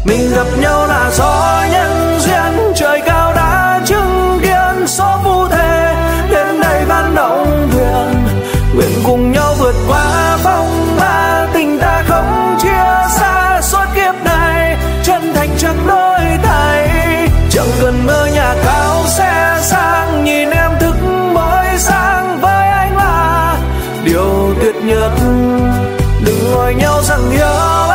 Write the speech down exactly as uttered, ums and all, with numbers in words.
Mình gặp nhau là do nhân duyên, trời cao đã chứng kiến số phù thề đến đây ban động thuyền. Nguyện cùng nhau vượt qua phong ba, tình ta không chia xa suốt kiếp này, chân thành chẳng đổi thay. Chẳng cần mơ nhà cao xe sang, nhìn em thức mỗi sáng với anh là điều tuyệt nhất. Đừng hỏi nhau rằng yêu